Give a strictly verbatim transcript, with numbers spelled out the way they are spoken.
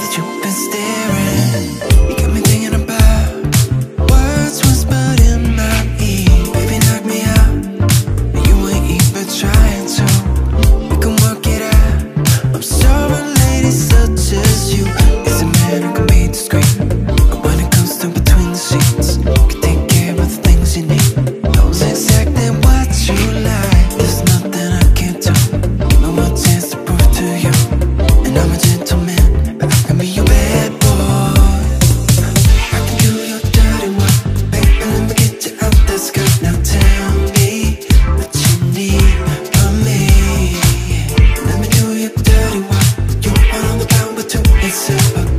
that you've been staring. You got me thinking about words whispered in my ear. Baby, knock me out, and you ain't even trying to. We can work it out. I'm sure a lady such as you is a man who can be discreet, but when it comes to between the sheets, can take care of the things you need. Knows exactly what you like. There's nothing I can't do. Give me one chance to prove to you, and I'm a gentleman, but I can be your bad boy. I can do your dirty work, baby. Let me get you out that skirt. Now tell me what you need from me. Let me do your dirty work. You want all the power, but you ain't super.